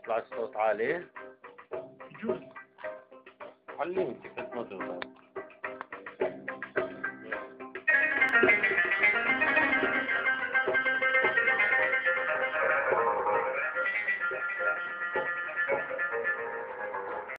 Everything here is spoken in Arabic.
يطلع الصوت عالي. يجوز. علمتك بس ما توصل.